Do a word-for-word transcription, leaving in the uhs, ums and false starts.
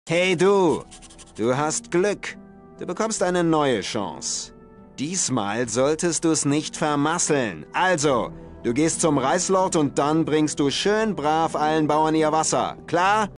Hey du, du hast Glück. Du bekommst eine neue Chance. Diesmal solltest du es nicht vermasseln. Also, du gehst zum Reichslord und dann bringst du schön brav allen Bauern ihr Wasser. Klar?